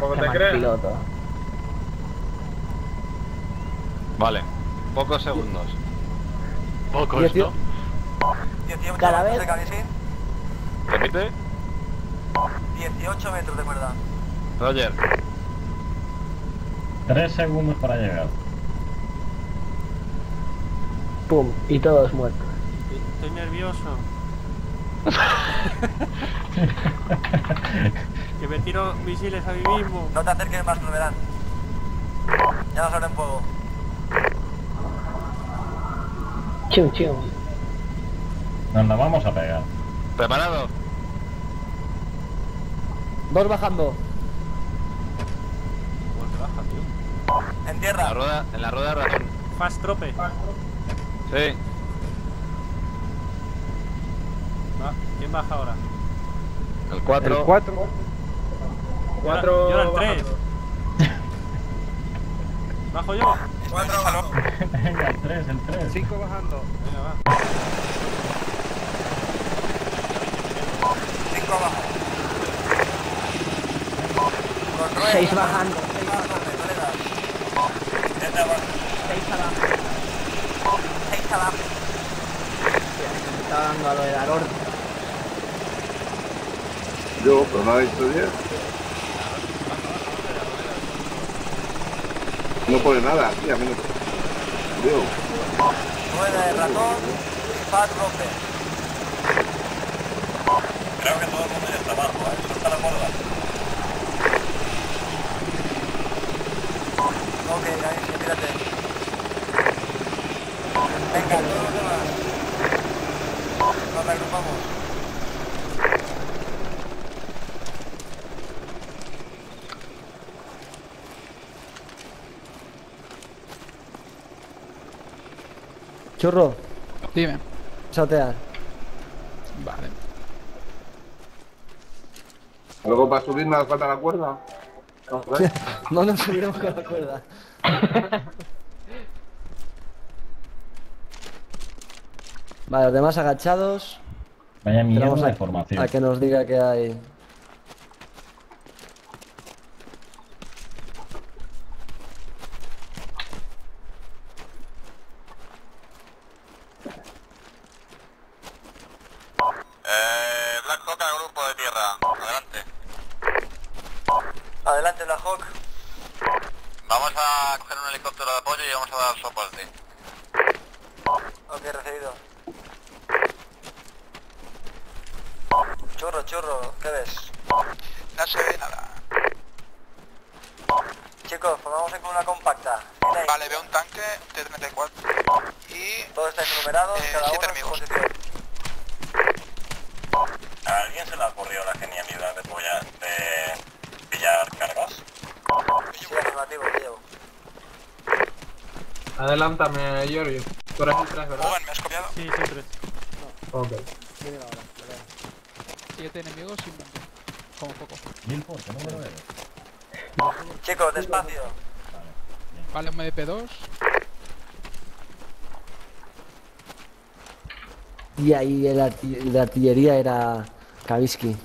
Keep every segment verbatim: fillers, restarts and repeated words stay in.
tampoco Qué te mal crees. piloto. Vale, pocos segundos. Pocos, Dieciocho. ¿no? dieciocho Cada metros vez. de cabecín. Repite. dieciocho metros de cuerda. Roger. Tres segundos para llegar. Pum, y todos muertos. Estoy nervioso. Que me tiro misiles a mí mismo. No te acerques más, lo verán. Ya nos abren fuego. Chum, chum. Nos la vamos a pegar. ¿Preparado? Dos bajando. Igual que baja, tío. En En tierra. la rueda, en la rueda de ratón. Fast trope. Sí. Va, ¿quién baja ahora? El cuatro. El cuatro. cuatro. Yo era el tres. ¿Bajo yo? cuatro abajo. Venga, el tres, el tres. cinco bajando. Venga, va. cinco abajo. Con ruedas. Seis bajando. seis bajando, no le das. siete abajo. Seis abajo. seis abajo. Me está dando a lo de la Lord. Yo, pero no ha dicho diez. No pone nada aquí, a mí no. Digo, Rueda de ratón y fast rope. Creo que todo el mundo ya está abajo, ¿eh? Suelta la cuerda. Ok, ahí, retírate. Venga, todos los demás. Nos reagrupamos. Churro, Dime. chatear. Vale. luego para subir no hace falta la cuerda. ¿Sabes? No nos subiremos con la cuerda. Vale, los demás agachados. Vaya Esperamos mierda a, de formación. a que nos diga que hay. Eh, Black Hawk al grupo de tierra. Adelante. Adelante, Black Hawk. Vamos a coger un helicóptero de apoyo y vamos a dar soporte. Ok, recibido. Churro, churro, ¿qué ves? No se ve nada. Chicos, formamos con una compacta. Vale, veo un tanque, T treinta y cuatro. Y... Todos estáis numerados, eh, cada uno en su posición. ¿A alguien se le ha ocurrido la genialidad de, polla, de pillar cargas? Sí, afirmativo, lo llevo. Adelántame, Giorgio. Tú eres el tres, ¿verdad? ¿me has copiado? Sí, siempre. Ok. Viene ahora, vale. Siete enemigos sin blanco. Como poco. Milford, ¿qué número eres? Chicos, despacio. Vale, un M D P dos. Y ahí el, arti- el de artillería era Kavinsky.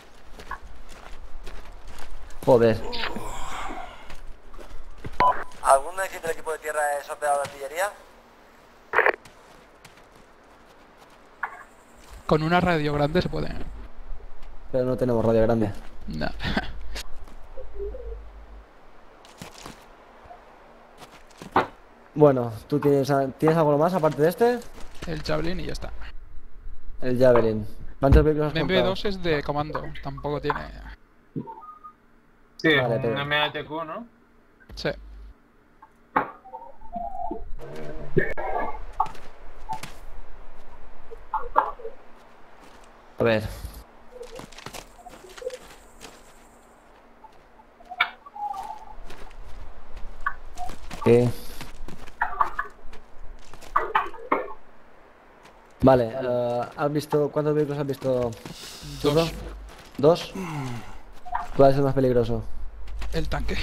Joder. ¿Algún equipo del equipo de tierra es operador de artillería? Con una radio grande se puede. Pero no tenemos radio grande. No. Bueno, ¿tú tienes, tienes algo más aparte de este? El Javelin y ya está. El Javelin. ¿Cuántos vehículos has El M B comprado? dos es de comando. Tampoco tiene. Sí, Vale, es un pero- M H Q, ¿no? Sí. A ver. ¿Qué? Vale, eh, ¿has visto cuántos vehículos has visto? Churro? Dos. ¿Dos? ¿Cuál es el más peligroso? El tanque.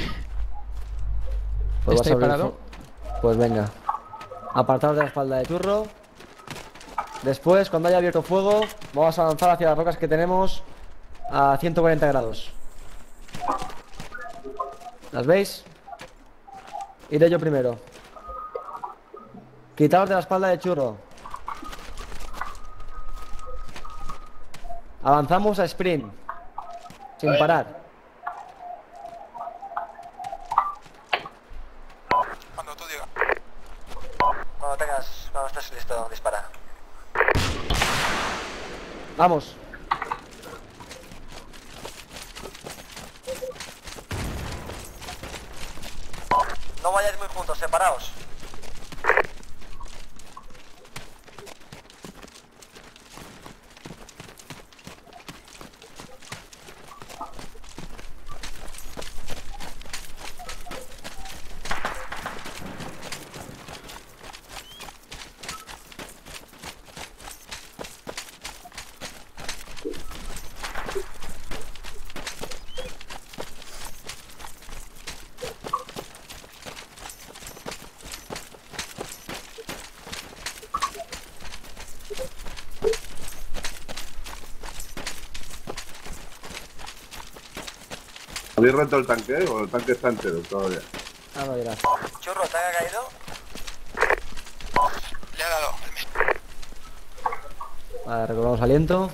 Pues ¿Está vas a abrir disparado? fo- Pues venga. Apartaos de la espalda de Churro. Después, cuando haya abierto fuego, vamos a avanzar hacia las rocas que tenemos a ciento cuarenta grados. ¿Las veis? Iré yo primero. Quitaos de la espalda de Churro. Avanzamos a sprint. Sin parar. Cuando tú digas. Cuando tengas, cuando estés listo, dispara. Vamos. No vayáis muy juntos, separaos. ¿Habéis roto el tanque o el tanque está entero todavía? Ah, no dirás. Churro, ¿te ha caído? Le ha dado. Vale, recobramos aliento.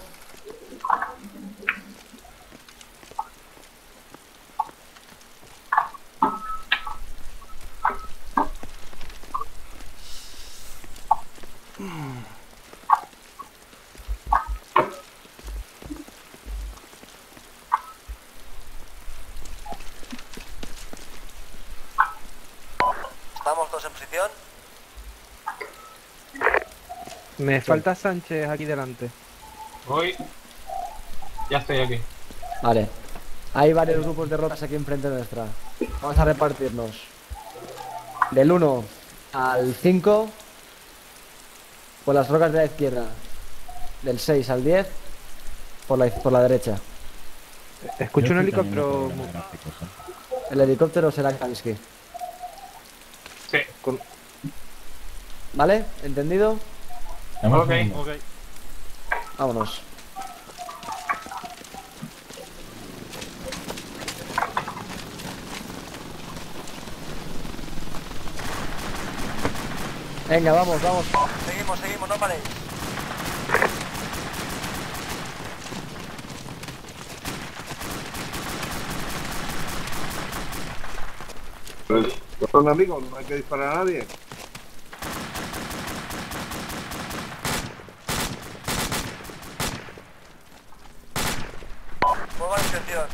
Estamos todos en posición. Me falta Sánchez aquí delante. Voy. Ya estoy aquí. Vale. Hay varios grupos de rocas aquí enfrente nuestra. Vamos a repartirnos. Del uno al cinco por las rocas de la izquierda. Del seis al diez por la, por la derecha. Escucho Yo un estoy teniendo helicóptero. problemas gráficos, ¿eh? El helicóptero será Kaminsky. Sí. ¿Vale? ¿Entendido? Dame un Ok. segundo. Ok. Vámonos. Venga, vamos, vamos. Seguimos, seguimos, no paréis. Pues, ¿son amigos? ¿No hay que disparar a nadie? Fuego a la intención.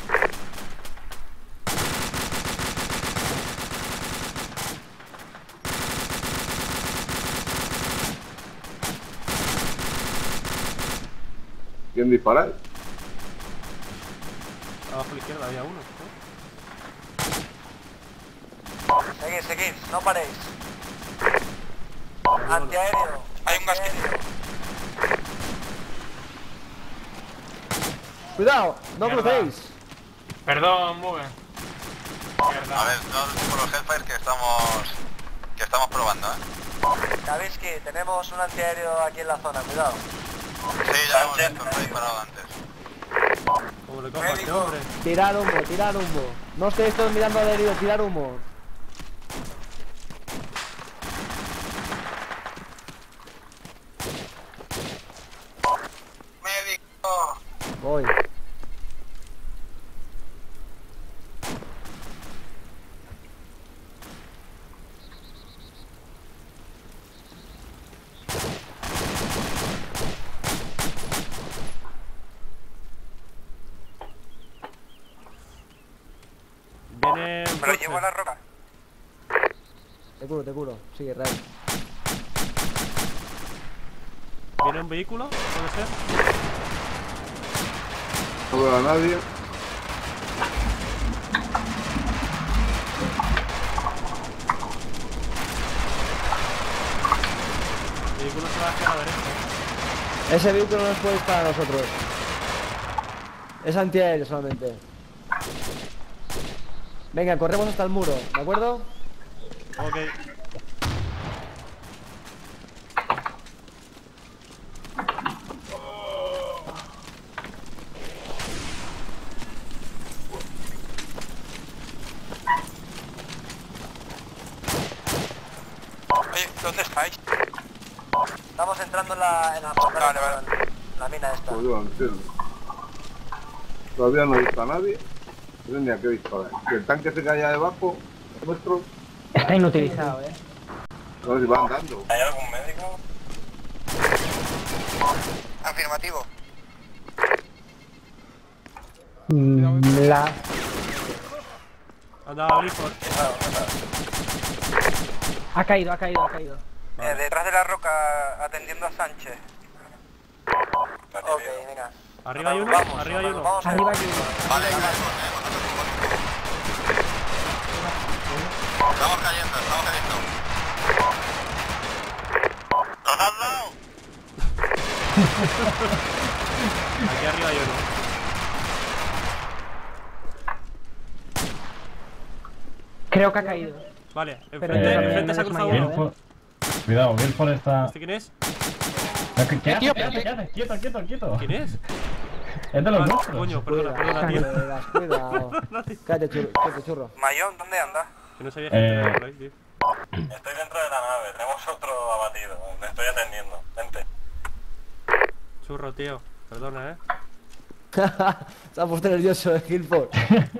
¿Quién dispara? Abajo a la izquierda había uno. ¿no? Seguid, seguid, no paréis. Antiaéreo. Hay un gas Cuidado, no Mierda. crucéis. Perdón, Move. A Mierda. ver, no por los Hellfire que estamos que estamos probando, ¿eh? Kavinsky, tenemos un antiaéreo aquí en la zona, cuidado. Sí, ya lo hemos visto, nos ha disparado antes. Como le cojo a este hombre. Tirar humo, tirar humo. No estéis todos mirando al herido, tirar humo. Médico. Voy. Viene un ¿Me lo coche. llevo a la roca? Te curo, te curo. Sigue, Ray. Viene un vehículo, puede ser. No veo a nadie. El vehículo se va hacia la derecha. Ese vehículo no nos puede disparar a nosotros. Es antiaéreo solamente. Venga, corremos hasta el muro, ¿de acuerdo? Ok. ¿Dónde estáis? Estamos entrando en la, en la, vale, vale. la mina esta. Pues yo no entiendo. Todavía no he visto a nadie. No sé ni a qué disparar. Que el tanque se caía debajo, nuestro. Está inutilizado, eh. No sé si va andando. ¿Hay algún médico? Afirmativo. La... Anda, Blizzard. Ha caído, ha caído, ha caído. Eh, detrás de la roca, atendiendo a Sánchez. Ok, venga. Arriba hay uno, Vamos, arriba hay uno. vamos a- Arriba hay uno. Vale, vale. Estamos cayendo, estamos cayendo. ¡Nos han dado! Aquí arriba hay uno. Creo que ha caído. Vale, Pero enfrente, eh, enfrente se ha cruzado uno. Guilford. Cuidado, Guilford está. ¿Este quién es? ¿Qué, qué, qué, tío, haces? ¿Qué haces? ¿Qué haces? Quieto, quieto, quieto. ¿Quién es? Es de los Ah, nuestros. coño, perdona, perdona, tío. Cuidado, cuidado. Cállate, churro. Cállate, churro. Mayón, ¿dónde anda? Que no sabía que Eh. estaba por ahí, tío. Estoy dentro de la nave, tenemos otro abatido. Me estoy atendiendo. Vente. Churro, tío. Perdona, eh. Se ha puesto nervioso el Guilford.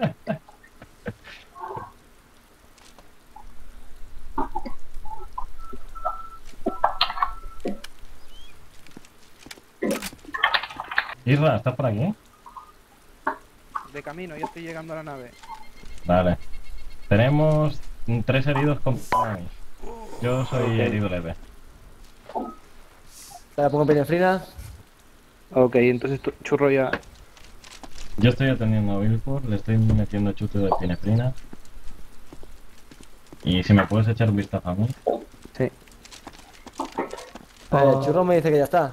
Isra, ¿estás por aquí? De camino, yo estoy llegando a la nave. Vale. Tenemos tres heridos con tsunamis. Yo soy herido leve. Te pongo penefrina. Ok, entonces tu- churro ya... Yo estoy atendiendo a Guilford, le estoy metiendo chute de pinefrina. Y si me puedes echar un vistazo a mí. Sí. Vale, el churro me dice que ya está.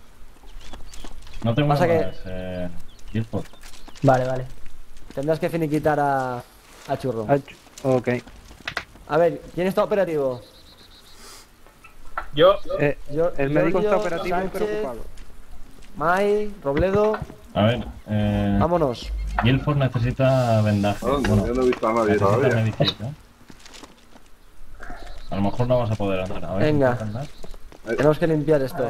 No tengo más, Pasa que- eh, Guilford. Vale, vale. Tendrás que finiquitar a, a churro. Ah, ch- Ok. A ver, ¿quién está operativo? Yo, Eh, Yo, el médico está Giorgio, operativo pero Sánchez, ocupado. Mai, Robledo, A ver, eh, vámonos. Guilford necesita vendaje. ¿A dónde? Bueno, Yo no he visto a nadie necesita todavía. medicina. A lo mejor no vamos a poder andar. A ver, Venga. ¿intenta andar? Tenemos que limpiar esto.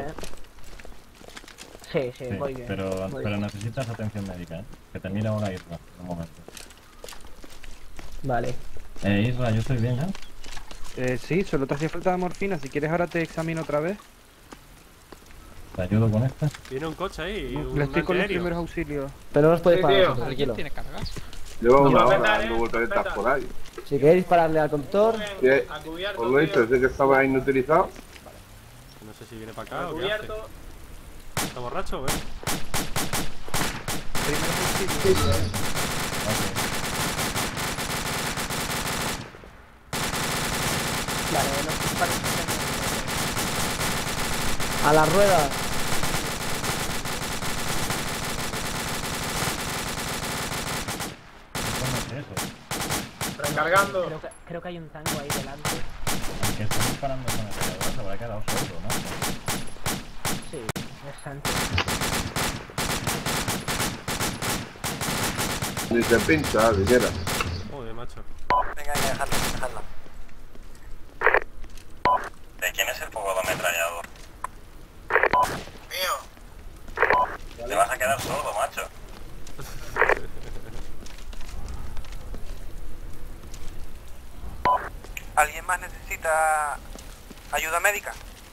Sí, sí, Sí, voy bien. pero, Voy pero bien. necesitas atención médica, ¿eh? Que te mira ahora Isra, un momento. Vale. Eh, Isra, yo estoy bien, ¿eh? Eh, sí, solo te hacía falta morfina. Si quieres ahora te examino otra vez. Te ayudo con esta. Viene un coche ahí. Un Le estoy con los antiaéreo. primeros auxilios. Pero no os podéis Sí, parar, tío. vosotros, ¿Alguien tranquilo. tiene cargas? Lleva una No, hora vete, dando eh, volteretas vete. por ahí. Si queréis pararle al conductor, Sí, a cubierto, os lo he dicho, tío. desde que estaba inutilizado. No sé si viene para acá A o qué hace. cubierto. ¿Está borracho o qué? Primeros auxilios. Vale, los disparos que a la rueda. ¿Cómo es eso? Recargando. Creo que, creo que hay un tango ahí delante. El que está disparando con el cargador se habrá quedado sordo, ¿no? Sí, es Sánchez. Ni se pincha, siquiera. Joder, macho. Venga, venga, dejadlo, dejadlo. ¿De quién es el fuego de ametrallador? Mío. Te vas a quedar sordo, macho. ¿Alguien más necesita ayuda médica?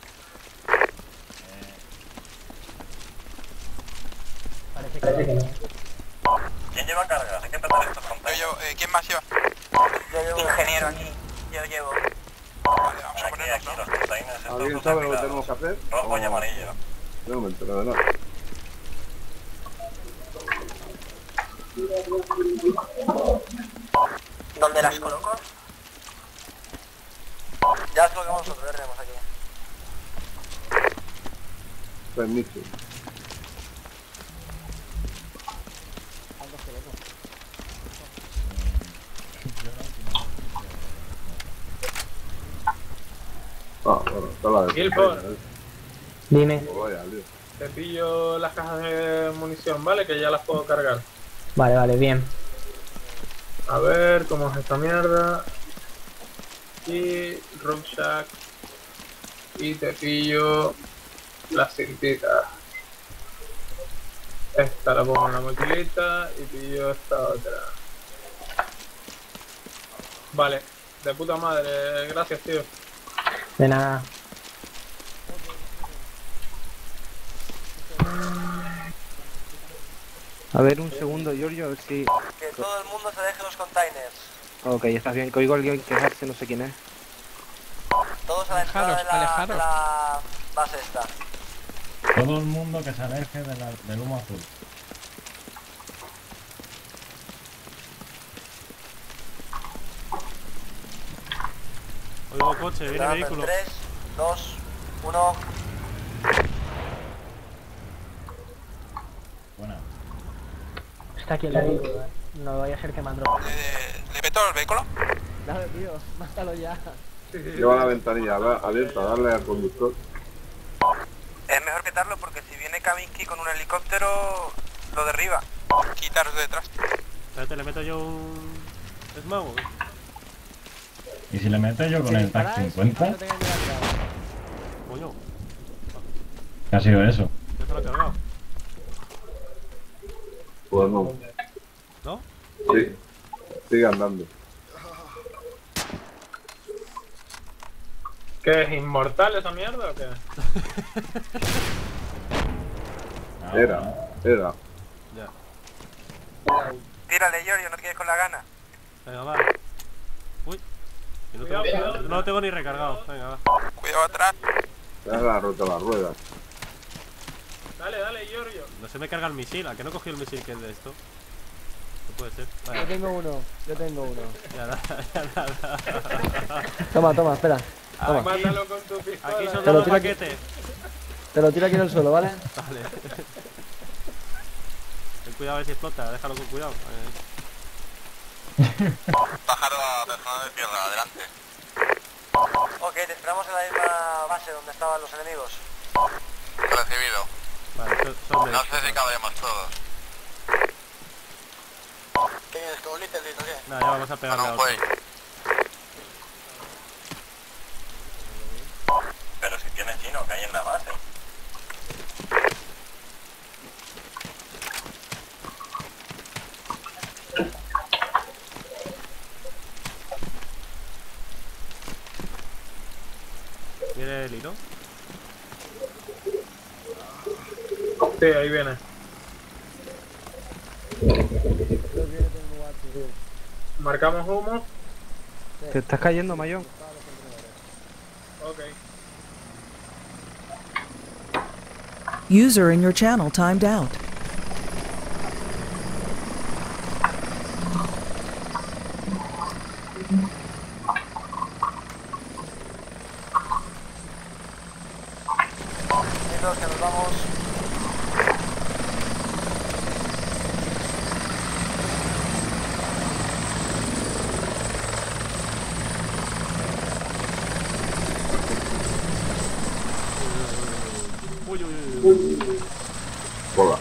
Parece que... ¿Quién lleva cargas? Hay que tratar estos containers. Yo, eh, ¿quién más lleva? Yo llevo... Ingeniero aquí. Yo llevo. Vale, vamos a ponernos, ¿no? Los containers estos ¿Alguien dos sabe lo que apilados. tenemos que hacer? Rojo y O- amarillo. Yo no me entero de nada. ¿Dónde las coloco? Ya las colocamos nosotros, ya tenemos aquí. Permiso. Ah, bueno, está la de... Guilford. Dime. Oh, vaya, lío. Te pillo las cajas de munición, ¿vale? Que ya las puedo cargar. Vale, vale, bien. A ver, ¿cómo es esta mierda? Y... Rucksack. Y te pillo la cintita. Esta la pongo en la mochilita y pillo esta otra. Vale, de puta madre, gracias tío. De nada. A ver, un segundo, Giorgio, a ver si... Que todo el mundo se deje los containers. Ok, estás bien, que oigo a alguien quejarse, no sé quién es. Todos a la entrada de la, Alejaros. de la base esta. Todo el mundo que se aleje de la- del humo azul. Oigo coche, viene Grabando en vehículo. tres, dos, uno. Buena. Está aquí el vehículo, eh. No vaya a ser que me han dropado. Eh, ¿Le meto el vehículo? Dale, tío, mátalo ya. Lleva la ventanilla ab- abierta, darle al conductor. Es mejor quitarlo porque si viene Kavinsky con un helicóptero, lo derriba. Quitaros de detrás. Espérate, le meto yo un... Smoke. ¿Y si le meto yo con Si el TAC disparáis, cincuenta? no tengáis ni la mirada. Coño, ¿Qué ha sido eso? ya se lo he cargado. Pues no. ¿No? Sí. Sigue andando. ¿Qué es inmortal esa mierda o qué? Ah, Era, era. Ya. Tírale, Giorgio, no te quedes con la gana. Venga, va. Uy. Que no, Cuidado, tengo, cuidado. no lo tengo ni recargado. Venga, va. Cuidado atrás. Ya le ha roto las ruedas. Dale, dale, Giorgio. No se me carga el misil. ¿A qué no cogí el misil que es de esto? No puede ser. Yo Vale. tengo uno, yo tengo uno. Ya da, ya da, da. Toma, toma, espera. Toma. Mátalo con tu pistola. Aquí son Te lo los tiro aquí. paquetes. Te lo tiro aquí en el suelo, ¿vale? Vale. Ten cuidado a ver si explota. Déjalo con cuidado. Eh, Pájaro a persona de tierra, adelante. Ok, te esperamos en la misma base donde estaban los enemigos. Recibido. Vale, son, son de No estos, sé si ¿no? cabremos todos. ¿Qué tienes, cobolite, o qué? Nada, ya vamos a pegarle a No, otro. pues. Pero si tiene chino que hay en la base. ¿Viene el hilo? Sí, ahí viene. Marcamos humo. ¿Te estás cayendo, Mayón? Ok. User in your channel timed out. Chicos, que nos vamos. Uy, uy, uy, uy. Hola.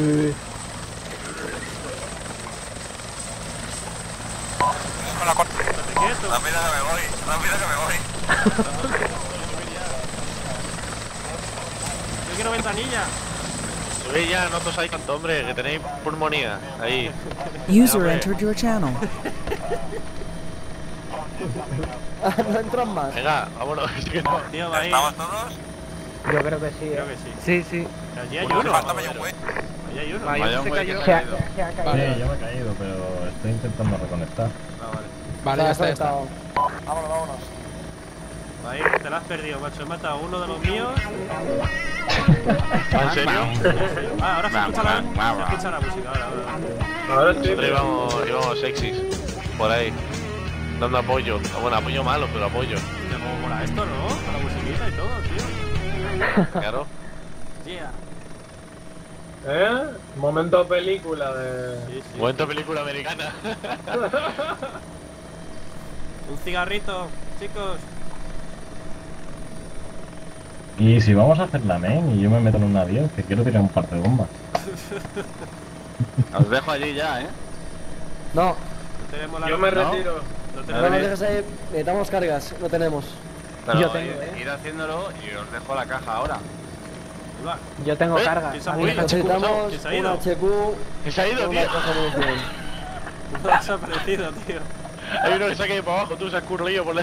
Con la corta. Estate quieto. Rápido que me voy, rápido que me voy. Yo quiero ventanilla. Subid ya, no tosáis tanto, hombre, que tenéis pulmonía. Ahí. User hombre. entered your channel. No entran más. Venga, vámonos. Es que no. Tío, va ahí. ¿Estamos todos? Yo creo que sí, Creo eh. que sí. Sí, sí. Allí hay Bueno, uno. Falta medio güey. Allí hay uno. Mayón Mayón, se güey, cayó. que Se ha, caído. se ha Sí, caído. yo me he caído, pero estoy intentando reconectar. Ah, vale. Vale, ya está, ya está. Vámonos, vámonos. Ahí te la has perdido, macho. He matado a uno de los míos. ¿En serio? Ah, ahora se Va, escucha la, va, va, se va. escucha la música. Ahora, ahora. Ahora sí. Nosotros íbamos, íbamos sexys. Por ahí. Dando apoyo. Ah, bueno, apoyo malo, pero apoyo. Hostia, cómo mola esto, ¿no? Con la musiquita y todo, tío. Claro. Yeah. ¿Eh? Momento película de... Sí, sí. Momento película americana. Un cigarrito, chicos. Y si vamos a hacer la main y yo me meto en un avión, que quiero tirar un par de bombas. Os dejo allí ya, ¿eh? No, No tenemos la Yo me ¿no? retiro. No no tenemos nos dejes ahí. Necesitamos cargas, no tenemos. Pero Yo tengo, ir, ¿eh? ir haciéndolo y os dejo la caja ahora. Yo tengo ¿Eh? carga. ¿Quién se ha ¿Habéis movido? hecho- Necesitamos ¿Quién se ha un ido? H Q. ¿Quién se ha ido, y una tío? caja de munición. No has aparecido, tío. Hay uno que se ha caído para abajo, tú se has currido por la...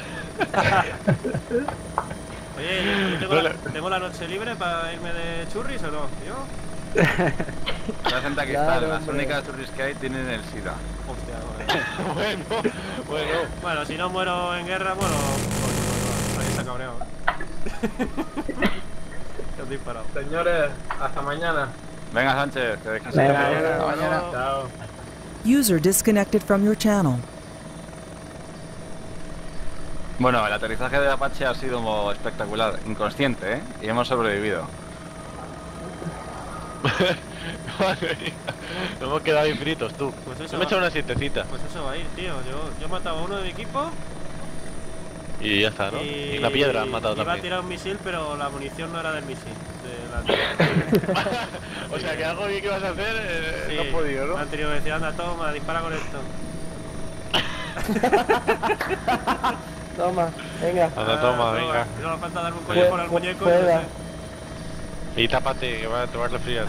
Oye, yo, yo tengo, la, tengo la noche libre para irme de churris o no, tío. Presenta aquí Claro, están, las hombre. únicas churris que hay tienen el SIDA. Hostia, joder. bueno, bueno. Bueno, si no muero en guerra, muero. Ahí se ha cabreado. Te has disparado. Señores, hasta mañana. Venga, Sánchez, que descanses. Venga, Hasta venga. mañana. Chao. User disconnected from your channel. Bueno, el aterrizaje de Apache ha sido espectacular, inconsciente, ¿eh? Y hemos sobrevivido. Madre mía. Nos hemos quedado ahí fritos, tú. Pues eso Yo me he va. echado una siestecita. Pues eso va a ir, tío. Yo, yo he matado a uno de mi equipo. Y ya está, ¿no? Y, Y la piedra han matado iba a también. tirar un misil, pero la munición no era del misil. De la... O sea, que algo bien que vas a hacer, eh, Sí, no has podido, ¿no? me han tenido que decir, anda, toma, dispara con esto. Toma, venga. Anda, toma, venga. No me falta darme un Oye, coño con el muñeco. y no Juega. sé. Y tápate, que va a tomar resfriado.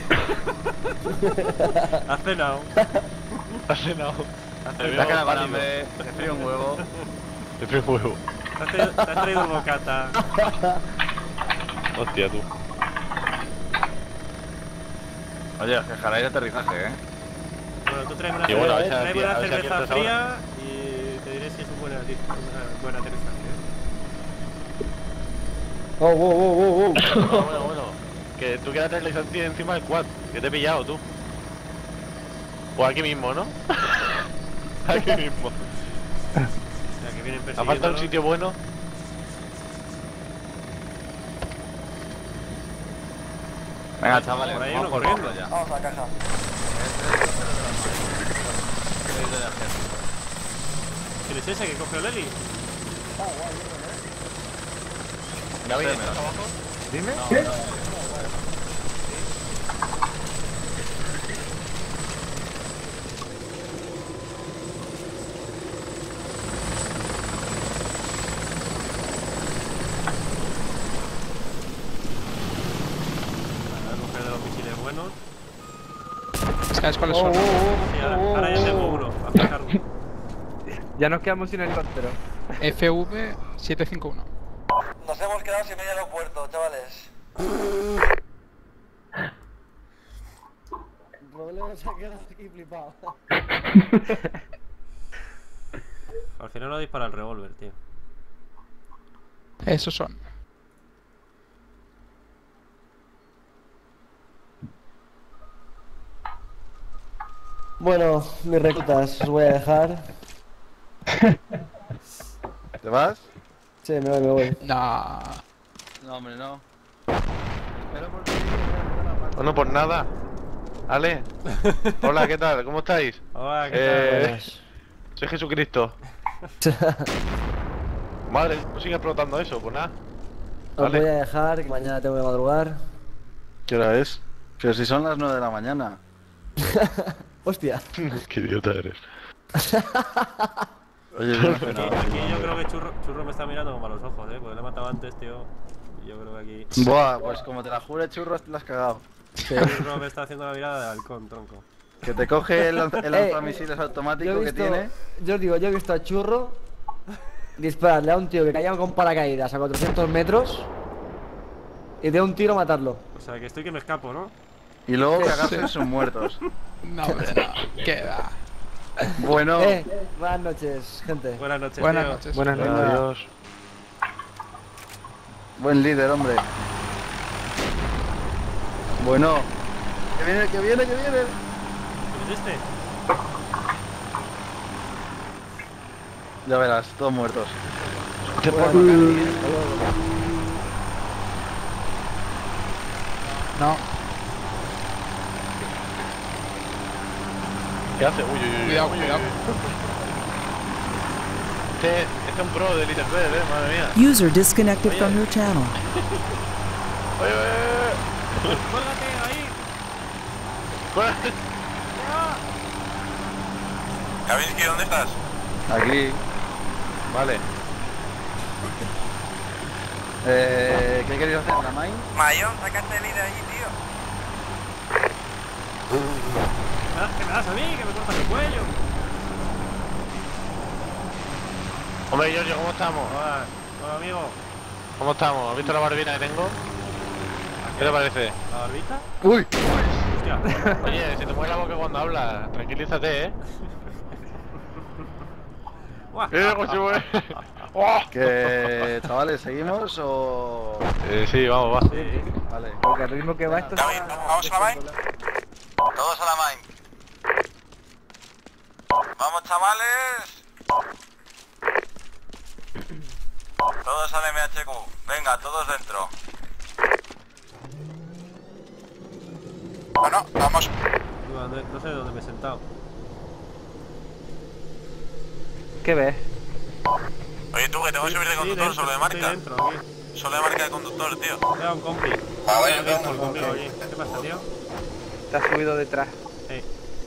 Has cenado. Has cenado. Has El Te cenado. has quedado con hambre, te frío un huevo. Te frío un huevo. Te has traído, te has traído un bocata. Hostia, tú. Oye, que jaláis de aterrizaje, ¿eh? Bueno, tú traes una, Y bueno, a ver si traes aciertas- una a ver si cerveza aciertas fría y te diré si es un buen, ati- un buen aterrizaje. ¿eh? Oh, wow, wow, wow, wow. Bueno, bueno, bueno. Que tú quédate encima del quad. Que te he pillado, tú. O aquí mismo, ¿no? Aquí mismo. O sea, que vienen ¿Ha falta un persiguiéndonos. sitio bueno? Venga, chavales, Por ahí vamos uno por corriendo. dentro ya. Vamos a la caja. ¿Quién es ese que coge el heli? David, sé, ¿estás me- abajo? Dime. Voy a coger de los misiles buenos. ¿Sabes cuáles Oh, son? oh, oh, Sí, ahora, oh, ahora ya oh, tengo oh. uno. A fijar uno. Ya nos quedamos sin helicóptero. F V setecientos cincuenta y uno. Nos hemos quedado sin medio aeropuerto, chavales. El problema se ha quedado aquí flipado. Al final no dispara el revólver, tío. Esos son. Bueno, mis reclutas, os voy a dejar. ¿Te vas? Sí, me voy, me voy. No. No, hombre, no. Bueno, pues nada. Ale. Hola, ¿qué tal? ¿Cómo estáis? Hola, ¿qué Eh, Buenas. soy Jesucristo. Madre, no sigue explotando eso, pues nada. Os Vale. voy a dejar, que mañana tengo que madrugar. ¿Qué hora es? Pero si son las nueve de la mañana. Hostia. Qué idiota eres. Oye, tal? no, Aquí, no. aquí yo creo que Churro, Churro me está mirando como a los ojos, eh. Porque le he matado antes, tío. Y yo creo que aquí. Buah, pues como te la jure, churros, te la has cagado. Churro me está haciendo la mirada de halcón, tronco. Que te coge el, lanz- el lanzamisiles Yo automático he que visto, tiene. yo os digo, yo he visto a Churro dispararle a un tío que caía con paracaídas a cuatrocientos metros y de un tiro matarlo. O sea, que estoy que me escapo, ¿no? Y luego cagarse son muertos. No, hombre, no. ¿Qué va? Bueno, Eh, buenas noches, gente. Buenas noches, Buenas tío. noches. Buenas noches. Adiós. buen líder, hombre. Bueno. Que viene, que viene, que viene. ¿Quién es este? Ya verás, todos muertos. No. ¿Qué hace? Uy, uy, uy. Cuidado, uy, uy, cuidado. uy. Este, este es un pro de Elite Red, eh, madre mía. User disconnected from your channel. Oye, oye, oye. ¡Cuélgate ahí! Cuélgate. Kavinsky, ¿dónde estás? Aquí. Vale. Eh, ¿Qué queréis hacer? ¿La mine? Mayón, sácate el de ahí, tío. ¿Qué me das a mí? Que me cortas el cuello. Hombre, Giorgio, ¿cómo estamos? Hola, hola amigo. ¿Cómo estamos? ¿Has visto la barbina que tengo? ¿Qué te parece? ¿La barbita? ¡Uy! Hostia. Oye, se te mueve la boca cuando hablas. Tranquilízate, ¿eh? ¡Eh, cómo se mueve! Que, chavales, ¿seguimos o...? Eh, sí, vamos, va. Sí. Vale. Porque al ritmo que va esto... David, ¿vamos a la mine? Todos a la mine. Vamos, chavales. Todos al M H Q. Venga, todos dentro. Bueno, vamos. No sé dónde me he sentado. ¿Qué ves? Oye, tú, que te voy a subir de conductor, sí, solo de estoy marca. dentro, aquí. Solo de marca de conductor, tío. Era un compi. Ah, vaya, Aquí, vamos, conmigo, vamos. aquí. ¿Qué pasa, tío? Te has subido detrás. Sí.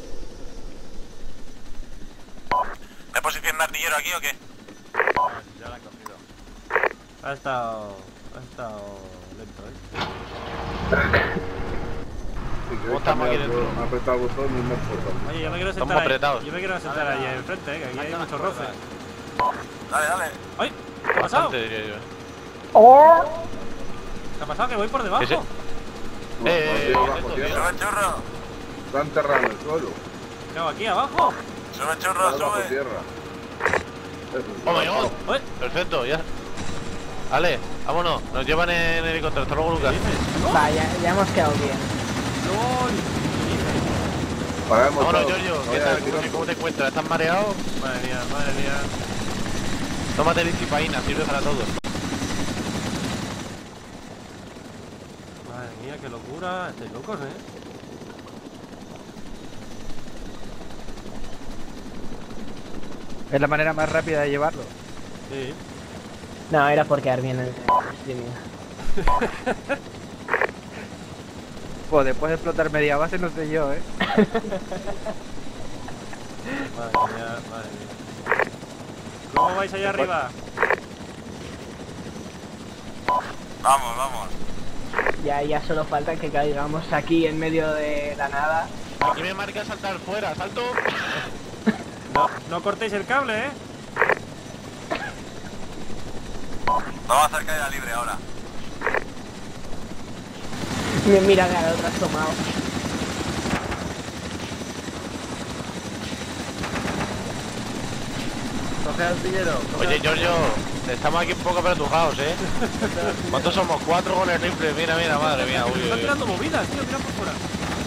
¿Me posición de artillero aquí o qué? Ya la han cogido. Ha estado... Ha estado... lento, ¿eh? ¿Cómo estamos aquí dentro? Apretar el botón y no botón. Oye, yo me quiero Estamos sentar ahí. apretados. Yo me quiero sentar ahí enfrente, eh, que aquí hay mucho roce. Dale, dale. ¡Ay! ¿Qué ha pasado? Bastante, diría yo. ¿Qué ha pasado? Que voy por debajo. Ese- No, no, Eh, tío, eh, bajo esto, tierra. Sube, churro. Está enterrado en el suelo. ¿Qué hago aquí abajo? Sube, Está churro, bajo sube. tierra. Eso, ¡Oh, my God! Uy, Perfecto, ya. Vale, vámonos. Nos llevan en helicóptero. Hasta luego, Lucas. Va, ya, ya hemos quedado bien. Paramos Vámonos, todos. Giorgio. ¿Qué Vaya, tal? el ¿Cómo te, piloto. cómo te encuentras? ¿Estás mareado? madre mía, madre mía. Tómate licipaína, sirve para todo. Madre mía, qué locura. Estáis locos, ¿eh? Es la manera más rápida de llevarlo. Sí. No, era por quedar bien en el streaming. Pues después de explotar media base no sé yo, ¿eh? Madre mía, madre mía. ¿Cómo vais allá arriba? Vamos, vamos. Ya, ya solo falta que caigamos aquí en medio de la nada. Aquí me marca saltar fuera. ¡Salto! No, no cortéis el cable, ¿eh? Vamos a hacer caída libre ahora. Mi- Mira que al otro has tomado. Coge al artillero. Oye, Giorgio, estamos aquí un poco apretujados, ¿eh? ¿Cuántos somos? Cuatro con el rifle. Mira, mira, madre mía. Uy, uy, Están uy. tirando movidas, tío, mira por fuera.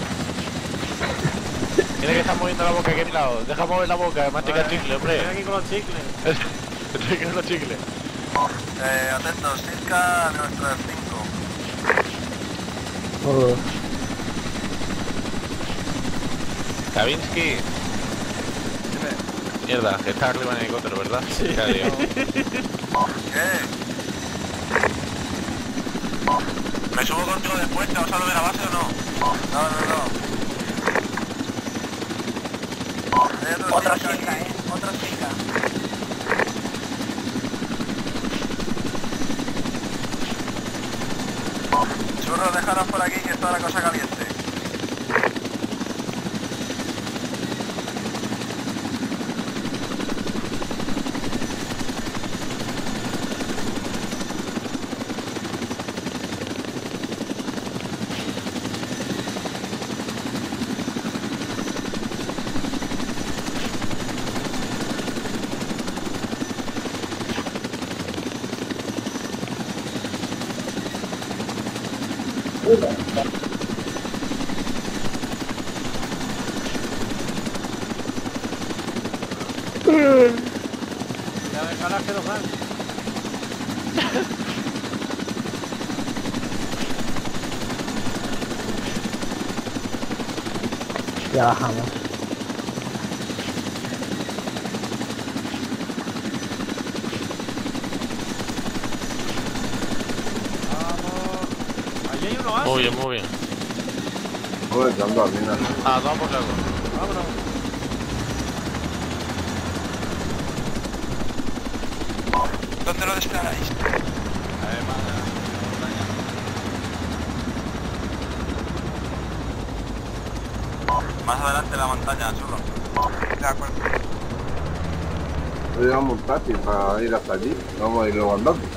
Tiene que estar moviendo la boca aquí a mi lado. Deja mover la boca, mastica el chicle, hombre. Estoy aquí con los chicles. Estoy con los chicles. Eh, atentos, Cisca, nuestras cinco. Kavinsky. Mierda, que está arriba en el helicóptero, ¿verdad? Sí. Ya, digo. ¿Qué? ¿Me subo contigo después? ¿Te vas a lo de la base o no? No, no, no. Otra chica, eh. Otra chica. Churros, déjanos por aquí que está la cosa caliente. Ya me calas que nos dan. Ya bajamos. Vamos. Allí hay uno más. Muy bien, muy bien. Joder, que ando al final. Ah, vamos por algo. Vámonos. ¿Dónde lo desplegáis? A ver, madre. Más adelante en la montaña, solo. De acuerdo. Llevamos un taxi para ir hasta allí. Vamos a ir luego andando.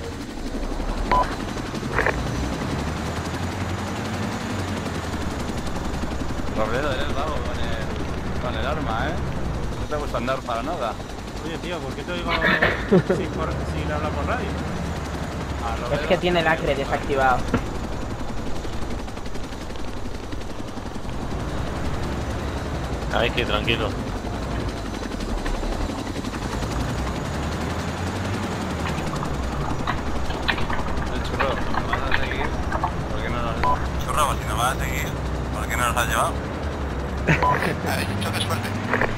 Robledo, eres vago con el, con el arma, ¿eh? No te gusta andar para nada. Oye, tío, ¿por qué te oigo sin, por, sin hablar por radio? Ah, Es que tiene el acre desactivado. Ay, que tranquilo. El churro, ¿nos vas a seguir? ¿Por qué no nos...? Churro, pues si nos vas a seguir, ¿por qué no nos has llevado? Vale, mucha suerte.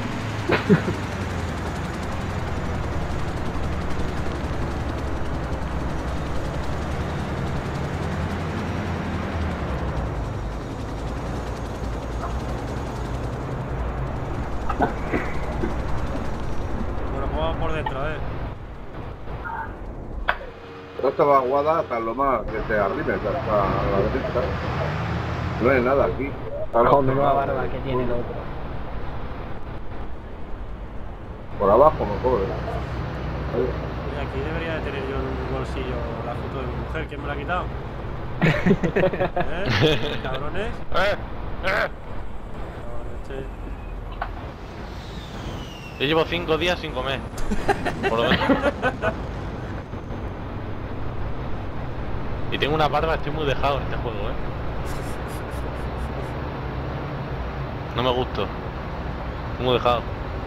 Bueno, ¿cómo va por dentro, eh? Esta vaguada hasta lo más que te arrimes, hasta la derecha. No hay nada aquí. Con la barba que tiene el otro. Por abajo mejor, ¿eh? Oye, aquí debería de tener yo en un bolsillo la foto de mi mujer. ¿Quién me la ha quitado? ¿Eh? ¿Cabrones? ¡Eh! ¡Eh! No, leche. Yo llevo cinco días sin comer. Por lo menos. Y tengo una barba, estoy muy dejado en este juego, eh. No me gusta. Estoy muy dejado.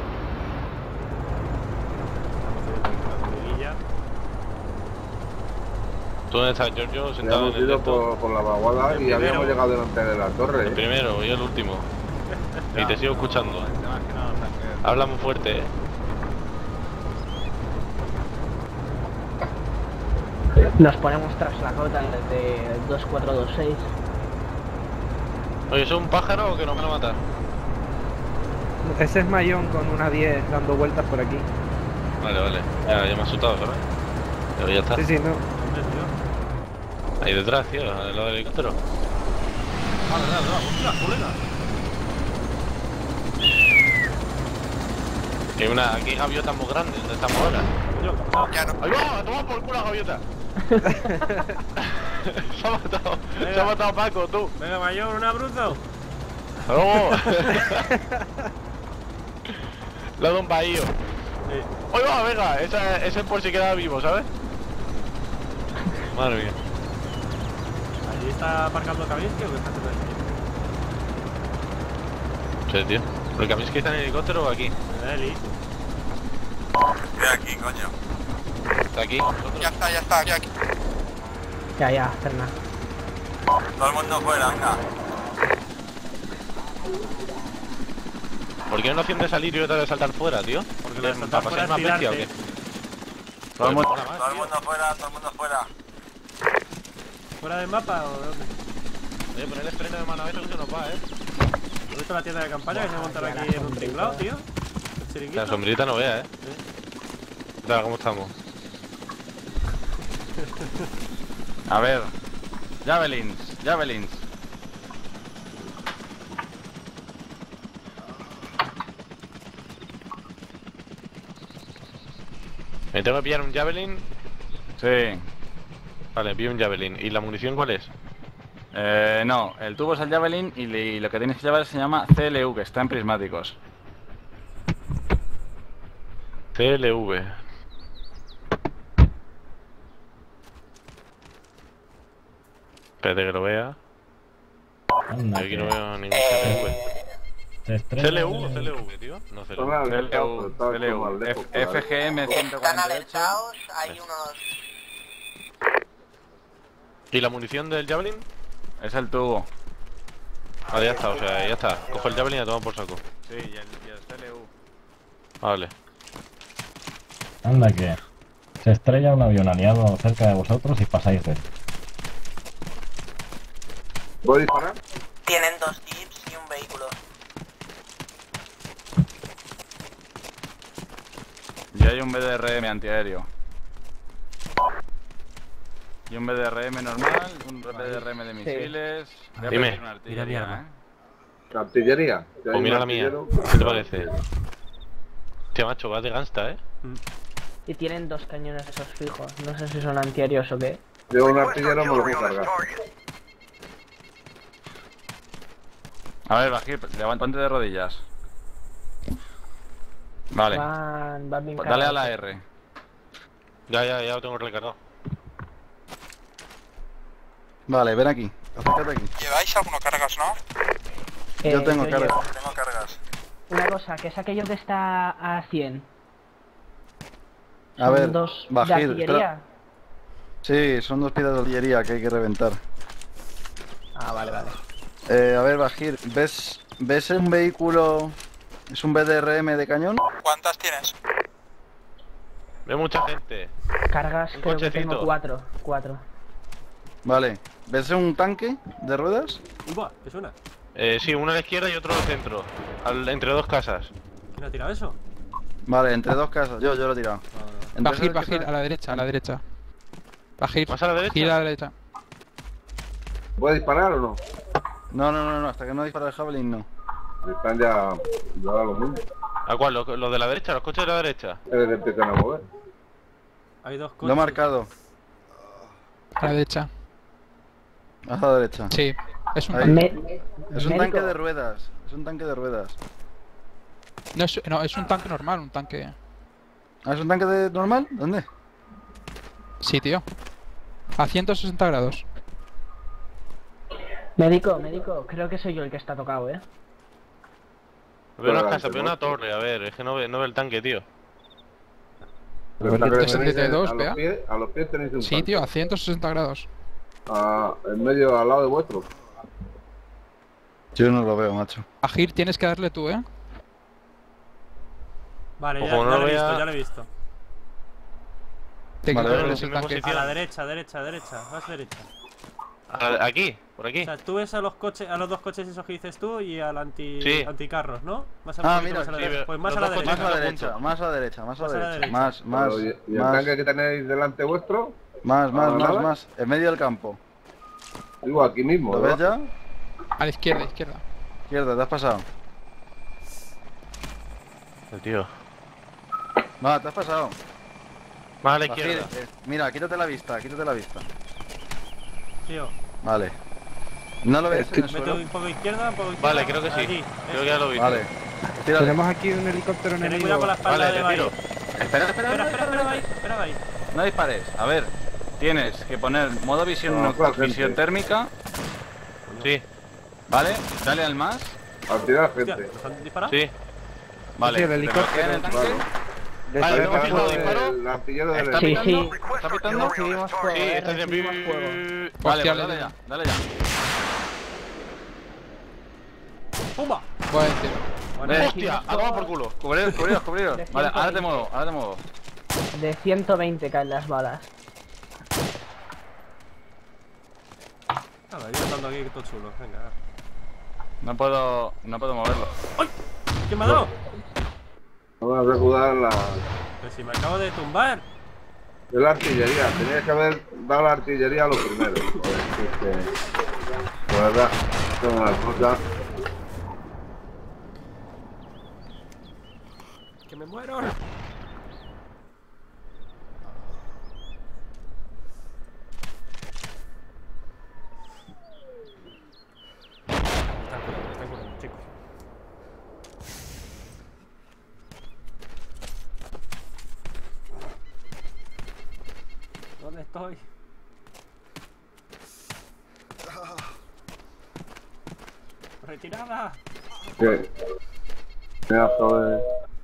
¿Tú dónde estás, Giorgio? Sentado Hemos en el ido techo. por, por la vaguada y habíamos llegado delante de la torre. El ¿eh? primero y el último. Y te sigo escuchando. Habla muy fuerte, eh. Nos ponemos tras la cota desde dos cuatro dos seis. Oye, ¿es un pájaro o que nos van a matar? Ese es Mayón con una diez dando vueltas por aquí. Vale, vale. Ya, ya me ha asustado, ¿sabes? Pero ya está. Sí, sí, no. Ahí detrás, tío, al lado del helicóptero. Ah, verdad, verdad. Hostia, colega. Que hay una, aquí hay gaviotas muy grandes, donde estamos ahora. Ya no. ¡Ahí va! ¡A tomar por culo la gaviota! Se ha matado, se ha matado Paco, tú. Venga, Mayor, un abrazo. ¡Oh! Le ha dado un bahío. Sí. ¡Ahí va! Venga, esa, ese es por si queda vivo, ¿sabes? Madre mía. ¿Allí está aparcando Kavinsky o qué está haciendo aquí? Sí, tío. ¿El Kavinsky está en el helicóptero o aquí? Eli. Estoy aquí, coño. ¿Está aquí? Ya está, ya está, ya aquí. Ya, ya, Fernan. Todo el mundo fuera, venga. ¿Por qué no opción de salir y otra de saltar fuera, tío? Porque la de ¿Para saltar pasar fuera más es bestia o qué? tirarte. Todo el mundo, Mola más, Todo el tío. mundo fuera, todo el mundo fuera. ¿Fuera del mapa o dónde? Oye, ponerle freno de mano a eso que se nos va, eh. ¿Has visto la tienda de campaña que se montan aquí en un tinglado, tío? El chiringuito. La sombrita no vea, eh. ¿Qué tal? ¿Cómo estamos? a ver. Javelins, javelins. ¿Me tengo que pillar un javelin? Sí. Vale, pillo un javelin. ¿Y la munición cuál es? Eh, no, el tubo es el javelin y, le- y lo que tienes que llevar se llama C L U, que está en prismáticos. C L V. Espérate que lo vea. Anda, Aquí que no veo ningún C L V. se estrella ¿C L U o el- C L V, tío? No C L Zona V. de C L U, está C L U, como lejos, F- por ahí. F G M ciento Están cuarenta y ocho. alertados, hay unos... ¿Y la munición del javelin? Es el tubo. Vale, ya está, o sea, ya está. Cojo el javelin y a tomar por saco. Sí, y el, y el C L U. Vale. Anda que se estrella un avión aliado cerca de vosotros y pasáis de él. ¿Voy a disparar? Tienen dos jeeps y un vehículo. Y hay un B D R M antiaéreo. Y un B D R M normal, un B D R M de misiles. Voy a Dime. pedir una artillería, Mira mi arma. ¿eh? La artillería. Pues mira la mía. ¿Qué te parece? Hostia, macho, vas de gangsta, ¿eh? Y tienen dos cañones esos fijos. No sé si son antiaéreos o qué. Yo un artillero me lo puedo cargar. A ver, Bajir, levanta ponte de rodillas. Vale. Van, van bien Pues dale a cargados. la R. Ya, ya, ya lo tengo recargado. Vale, ven aquí. Acércate aquí. ¿Lleváis alguno cargas, no? Eh, Yo tengo cargas. llevo. Tengo cargas. Una cosa, que es aquello que está a cien. A Son ver, dos de Bajir, artillería. Sí, son dos piedras de artillería que hay que reventar. Ah, vale, vale. Eh, a ver, Bajir, ¿ves, ¿ves un vehículo? ¿Es un B D R M de cañón? ¿Cuántas tienes? Ve mucha gente. Cargas, Un creo que cochecito. tengo cuatro. Cuatro. Vale. ¿Ves un tanque de ruedas? Uva, ¿qué suena? Eh, sí, uno a la izquierda y otro al centro. Al, entre dos casas. ¿Quién ha tirado eso? Vale, entre dos casas. Yo, yo lo he tirado. Entre Bajir, esas que Bajir, están- a la derecha, a la derecha. Bajir. ¿Más a la derecha? Gira a la derecha. ¿Puede disparar o no? No, no, no, no, hasta que no dispara el javelin no. Están ya. Ya los mismos. ¿A cuál? ¿Los, los de la derecha? ¿Los coches de la derecha? Es que empiezan a mover. Hay dos coches. Lo he marcado. A la derecha. A la derecha. Sí. Es un Ahí. tanque. Me- Es un médico. tanque de ruedas. Es un tanque de ruedas. No es, no, es un tanque normal, un tanque. ¿Ah, es un tanque de normal? ¿Dónde? Sí, tío. A ciento sesenta grados. Médico, médico, creo que soy yo el que está tocado, eh. Veo unas Pero casas, delante, veo ¿no? una torre, a ver, es que no ve, no ve el tanque, tío. Pero está que tenéis setenta y dos, a, vea. los pies, a los pies tenéis un Sí, tanque. tío, a ciento sesenta grados. Ah, en medio, al lado de vuestro. Yo no lo veo, macho. Bajir, tienes que darle tú, eh. Vale, ya, Ojo, ya no lo lo he visto, vea. ya lo he visto. Te Vale, quitas vale, el sí, me tanque. posiciono. A la derecha, derecha, derecha, vas derecha. A- Aquí, por aquí. O sea, tú ves a los coches, a los dos coches esos que dices tú y al anti Sí. anticarros, ¿no? Más a Ah, poquito mira, más a la sí, derecha. veo- Pues más a los la dos coches Más derecha. a la juntos. derecha, más a la derecha, más a Más a la la derecha. derecha. Más, más, Pero, ¿y, y el más, tanque que tenéis delante vuestro? más, más, Ah, más, nada. más. En medio del campo. Digo, aquí mismo. ¿Lo ves ¿verdad? ya? A la izquierda, izquierda. Izquierda, te has pasado. El tío. No, te has pasado. Más a la Bajir, izquierda. eh, mira, quítate la vista, quítate la vista. Tío, Vale. ¿No lo ves en el mete suelo? un poco izquierda, un poco izquierda. Vale, creo que sí. Aquí, Creo que ya lo he visto. Vale. Tírale. Tenemos aquí un helicóptero Tened enemigo. cuidado con la espalda Vale, de te Bahí. tiro. Espera, Espera, espera, espera, espera, Bahí, espera, Bahí. No dispares. A ver, tienes que poner modo visión, No, no- claro, gente. visión térmica, Sí, ¿vale? Dale al más. Al tirar Hostia, gente. ¿nos han disparado? sí. Vale, Sí, el te helicóptero, bloquean el tanque. Vale, Está ¿no has disparando disparo? el artillero del ¿Está Sí, pitando? sí. ¿Está pitando? Recibimos fuego, Sí, eh, está recibimos haciendo... fuego. Vale, Hostia, pues dale le- ya, dale ya. ¡Pumba! Buen tiro. Bueno, Ven. ¡Hostia! ¡A tomar por culo! Cubriros, cubriros, cubriros. De Vale, ahora te ciento muevo, ahora te muevo. De ciento veinte caen las balas. Nada, yo estando aquí todo chulo, venga. No puedo, no puedo moverlo. ¿Quién me ha dado? Vamos a recudar la, Pero si me acabo de tumbar. de la artillería. Tenías que haber dado la artillería a lo primero. Joder, es que, la verdad, son una cosa. ¡Que me muero! Están curando, están curando, chicos. ¿Dónde estoy? ¡Retirada! Que, pedazo de.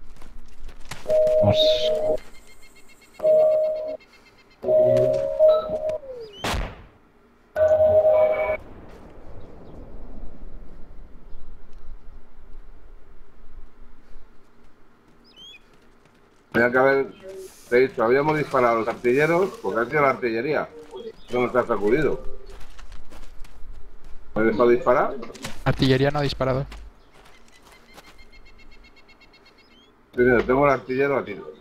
Tenía que haber dicho, habíamos disparado a los artilleros porque ha sido la artillería. No nos ha sacudido. ¿Me he dejado disparar? Artillería no ha disparado. Sí, mira, tengo el artillero a tiro.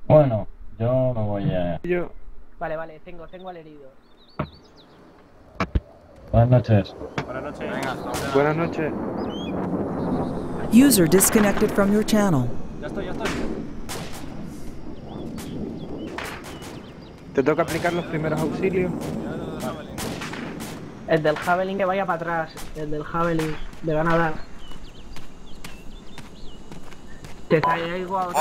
Bueno, yo me voy a... Yo... Vale, vale, tengo, tengo al herido. Buenas noches. Buenas noches. Venga, Buenas noches. User disconnected from your channel. Ya estoy, ya estoy. Te toca aplicar los primeros auxilios. El del Javelin que vaya para atrás. El del Javelin. Le van a dar. Te caigo a otro.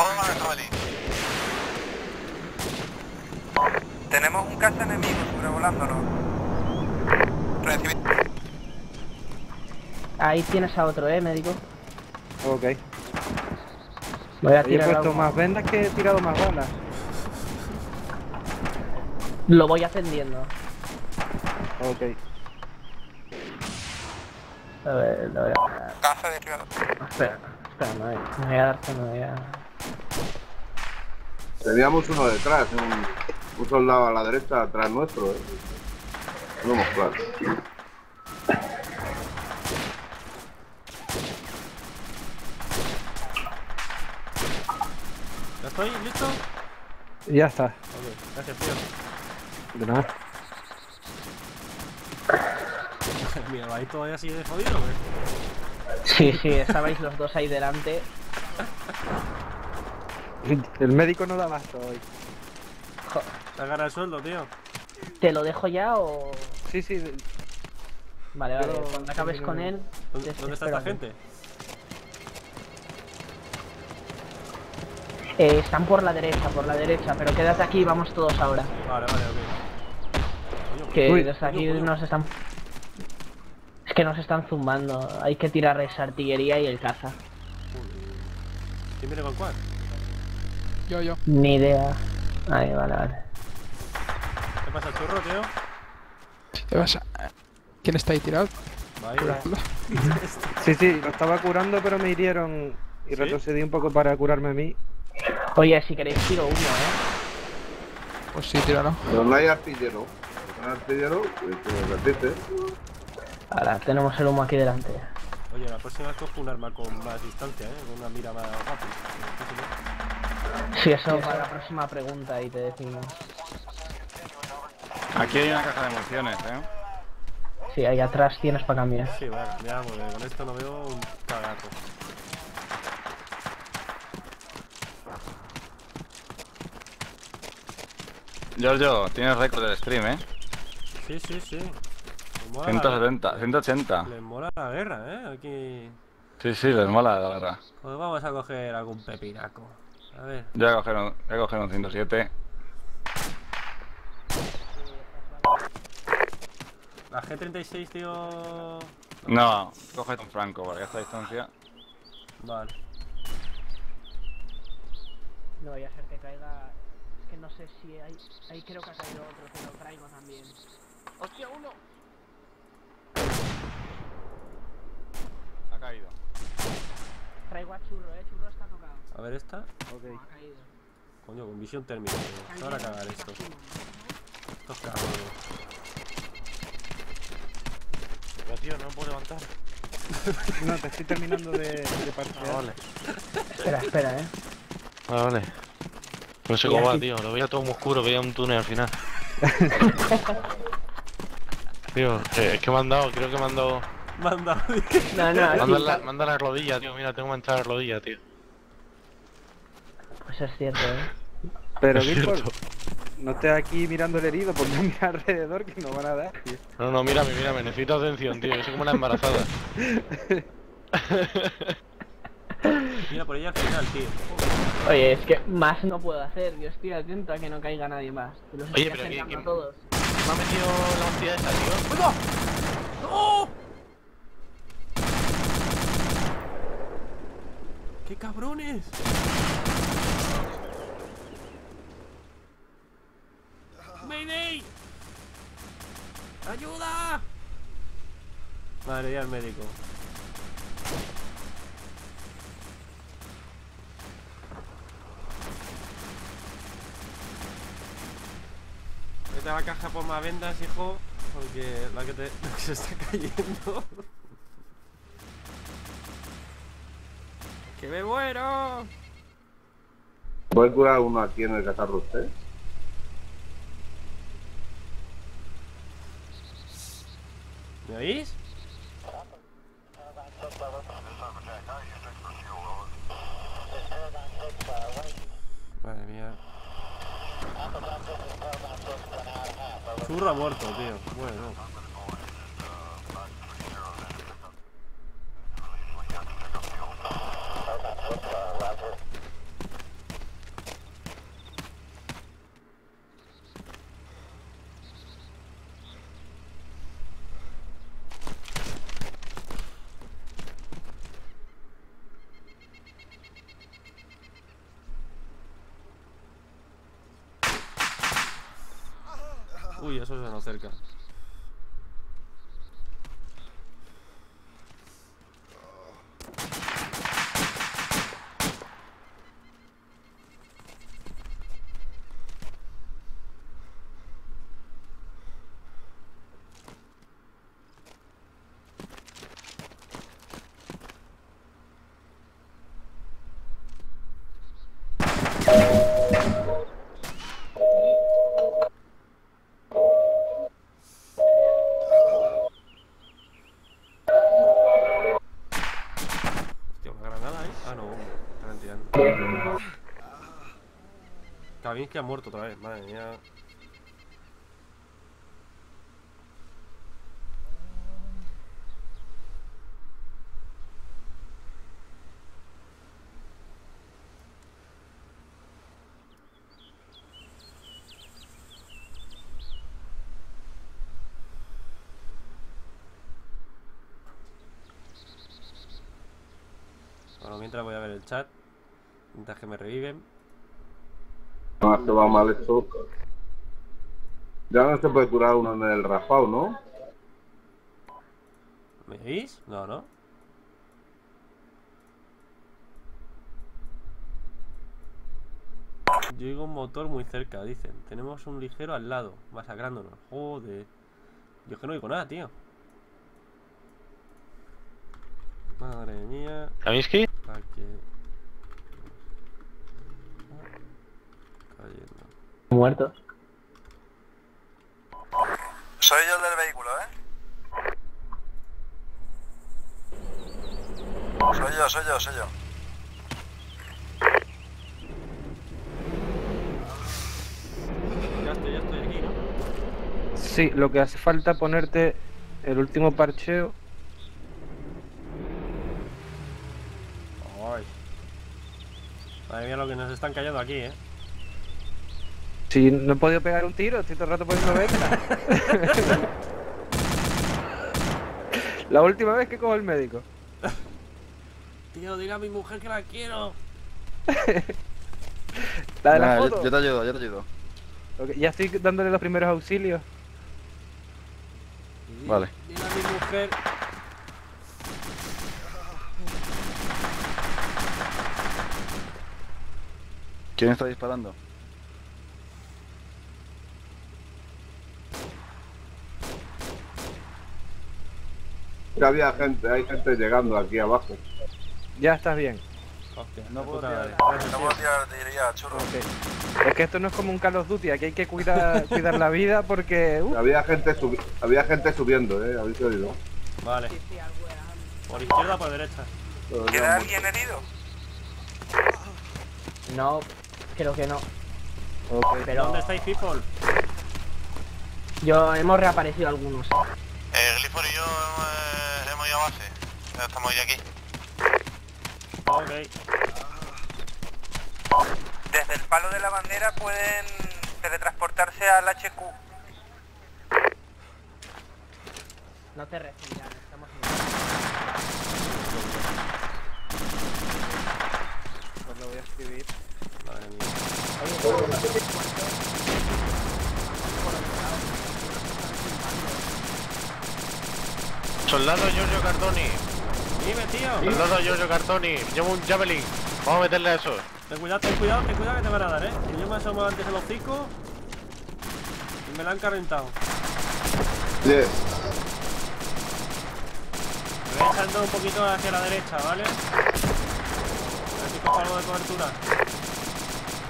Tenemos un caza enemigo sobrevolándonos. Recibido. Ahí tienes a otro, eh, médico. Ok. Voy a He tirar puesto algo. más vendas que he tirado más balas. Lo voy ascendiendo. Ok. A ver, lo voy a... Caza de tirado. Espera, espera, no voy, me voy a dar, no voy a... Teníamos uno detrás, un, un soldado a la derecha atrás nuestro, eh. No hemos claro. ¿Ya estoy? ¿Listo? Ya está. Ok, gracias, tío. De nada. Mira, ¿vais todavía así de jodido o qué? Sí, sí, estabais los dos ahí delante. El médico no da abasto hoy. Te agarra el sueldo, tío. ¿Te lo dejo ya o...? Sí, sí. Vale, vale, Yo cuando acabes con él... ¿Dónde, te- ¿dónde está te esta espero gente? Eh, están por la derecha, por la derecha, pero quédate aquí y vamos todos ahora. Vale, vale, ok. Coño, Que Uy, desde aquí coño, coño. nos están... Es que nos están zumbando. Hay que tirar esa artillería y el caza. ¿Quién viene con cuál? Yo, yo. Ni idea. Ahí, vale, vale. ¿Qué pasa, churro, tío? ¿Qué pasa? ¿Quién está ahí tirado? Vaya. Curadlo. Sí, sí, lo estaba curando, pero me hirieron y ¿Sí? retrocedí un poco para curarme a mí. Oye, si queréis tiro uno, eh. Pues sí, tíralo. Pero no hay artillero. No hay artillero, pues te repite. Ahora, tenemos el humo aquí delante. Oye, la próxima vez cojo un arma con más distancia, ¿eh? Con una mira más rápida. Sí, eso para la próxima pregunta y te decimos. Aquí hay una caja de municiones, ¿eh? Sí, ahí atrás tienes para cambiar. Sí, vale, ya, porque con esto no veo un cagazo. Giorgio, tienes récord del stream, ¿eh? Sí, sí, sí. Les mola ciento la- setenta, ciento ochenta. Les mola la guerra, ¿eh? Aquí... Sí, sí, les mola la verdad. Pues vamos a coger algún pepinaco. A ver. Yo voy a coger un, voy a coger un ciento siete. La G treinta y seis, tío... No, coge un franco, porque a esta distancia. Vale. No vaya a ser que caiga... Es que no sé si hay... Ahí creo que ha caído otro, que lo traigo también. ¡Hostia, uno! Ha caído. Traigo a Churro, eh. Churro está tocado. A ver esta. Ok. Ha caído. Coño, con visión térmica, tío. Se van a cagar esto. Estos cabrones. Pero tío, no me puedo levantar. No, te estoy terminando de, de parchear. Ah, vale. Espera, espera, eh. Ah, vale. No sé cómo va, tío. Lo veía todo muy oscuro, veía un túnel al final. Tío, eh, es que me han dado, creo que me han dado... Me han dado... No, no, Manda sí, la, manda la rodilla, tío. Mira, tengo que manchar la rodilla, tío. Pues es cierto, eh. Pero, Es Guilford, cierto. no estés aquí mirando el herido, porque no mira alrededor que nos van a dar, tío. No, no, mírame, mírame. Necesito atención, tío. Yo soy como una embarazada. Mira, por ahí al final, tío. Oye, es que más no puedo hacer. Yo estoy atento a que no caiga nadie más. Te los Oye, estoy pero que- acercando que- a todos. Me ha metido la hostia esa, tío. ¡No! ¡Qué cabrones! ¡Mayday! ¡Ayuda! Madre mía, el médico. Vete a la caja por más vendas, hijo. Porque la que, te, la que se está cayendo. ¡Que me muero! ¿Puede curar uno aquí en el cacharro usted? ¿Me oís? Madre mía. Churro ha muerto, tío. Bueno. Uy, eso se nos acerca. Kavinsky ha muerto otra vez, madre mía. Bueno, mientras voy a ver el chat. Mientras que me reviven. No, esto va mal esto. Ya no se puede curar uno en el raspado, ¿no? ¿Me veis? No, no. Yo oigo un motor muy cerca, dicen. Tenemos un ligero al lado, masacrándonos. Joder. Yo es que no oigo nada, tío. Madre mía. ¿Kavinsky? Para que... Muerto. Soy yo el del vehículo, ¿eh? Soy yo, soy yo, soy yo. Ya estoy, ya estoy aquí, ¿no? Sí, lo que hace falta es ponerte el último parcheo. Ay. Madre mía, lo que nos están cayendo aquí, ¿eh? Si no he podido pegar un tiro, estoy todo el rato poniendo beta. La última vez que cojo el médico. Tío, dile a mi mujer que la quiero. La de la Nah, foto. yo, yo te ayudo, yo te ayudo. Ok, ya estoy dándole los primeros auxilios. Dile, Vale. Dile a mi mujer. ¿Quién está disparando? Que había gente, hay gente llegando aquí abajo. Ya estás bien. Hostia, No puedo puta tirar. madre. No puedo tirar artillería, churro. Ok. Es que esto no es como un Call of Duty, aquí hay que cuidar, cuidar la vida porque... Uh, Había gente subi había gente subiendo, eh, habéis oído. Vale. Por izquierda o por derecha. ¿Queda alguien herido? No, creo que no. ok. Pero ¿Dónde estáis, people? yo hemos reaparecido algunos. Eh, Clifford y yo eh, hemos ido a base. Ya estamos ya aquí. Ok. Desde el palo de la bandera pueden teletransportarse al H Q. No te respondan, estamos en... Pues lo voy a escribir. Madre mía. Soldado Giorgio Cardoni. Dime, tío. Soldado Giorgio Cardoni. Llevo un Javelin. Vamos a meterle a esos. Ten cuidado, ten cuidado, ten cuidado que te van a dar, eh. Que yo me asomo antes el hocico y me la han calentado. Yes. Me voy echando un poquito hacia la derecha, ¿vale? A ver si cojo algo de cobertura.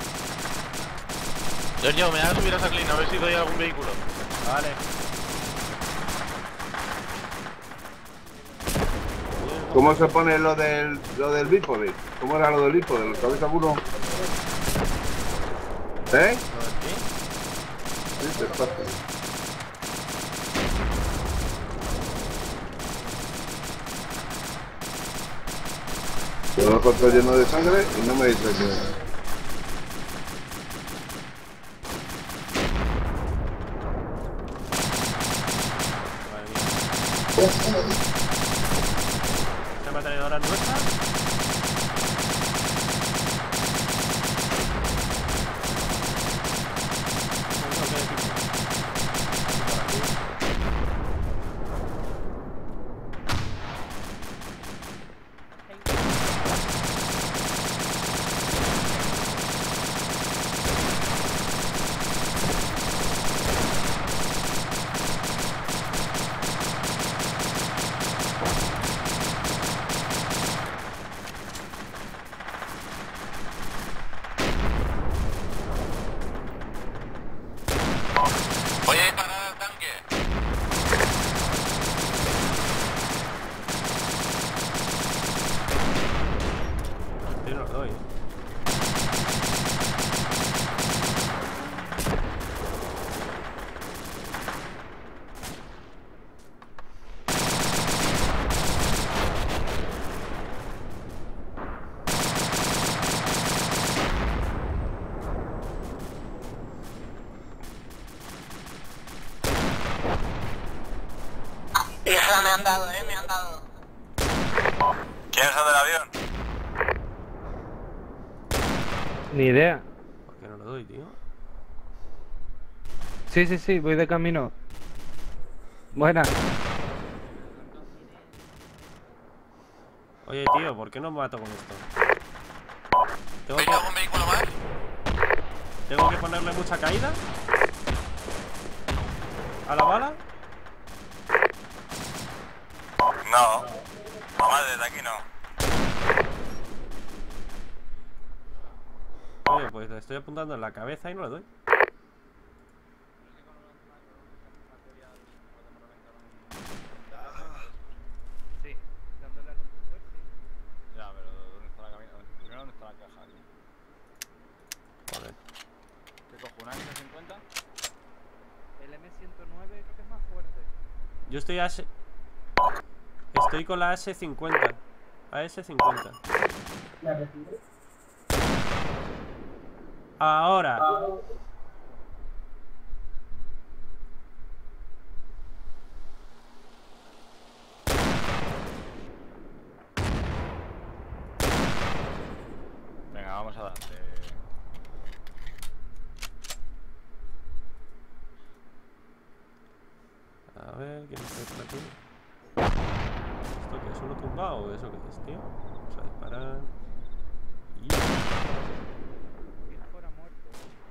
Giorgio, me voy a subir a Saclin a ver si doy algún vehículo. Vale. ¿Cómo se pone lo del, lo del bípode? ¿Cómo era lo del bípode? ¿Lo sabéis alguno? ¿Eh? Sí, te pasa. Yo lo encontré lleno de sangre y no me dice que... ¿Esta metralladora nuestra? Voy a disparar al tanque. Yo no lo doy. Hija, me han dado, eh, me han dado. ¿Quién es el del avión? Ni idea. ¿Por qué no lo doy, tío? Sí, sí, sí, voy de camino. Buena. Oye, tío, ¿por qué no me mato con esto? ¿Tengo ¿Veis que, algún vehículo más? ¿Tengo que ponerle mucha caída? ¿A la bala? No. Mamá, desde aquí no. Oye, pues le estoy apuntando en la cabeza y no le doy. Sí, dándole al conductor, sí. Ya, pero ¿dónde está la cabina? Primero, ¿dónde está la caja aquí? Joder. ¿Qué cojo? ¿Una eme cincuenta? El eme ciento nueve creo que es más fuerte. Yo estoy a ese... Estoy con la A S cincuenta. A S cincuenta. Ahora. Venga, vamos a darle. A ver, ¿quién está por aquí? ¿Esto qué es? ¿Uno tumbado o eso qué es, tío? Vamos a disparar. Y... fuera muerto.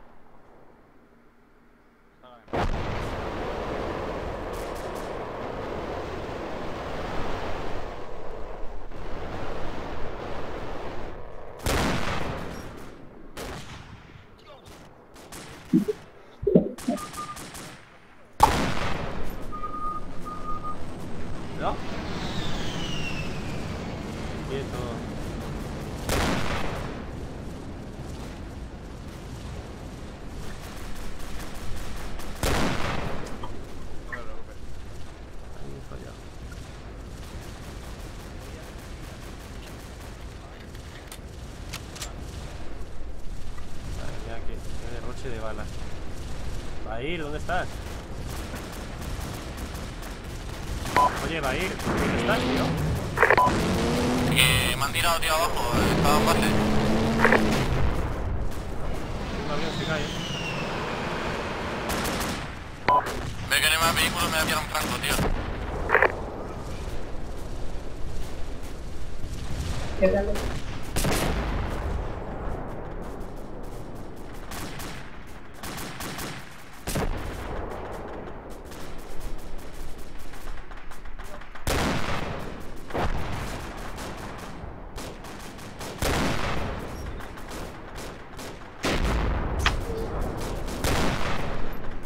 ¿No? Quieto. Ahí he fallado. Madre mía, qué, qué derroche de balas. Bair, ¿dónde estás? Oye, Bair, ¿dónde estás, tío? Que me han tirado, tío, abajo. Estaba en base. Un avión se cae. Ve que no hay más vehículos, me voy a pillar un franco, tío. ¿Qué tal?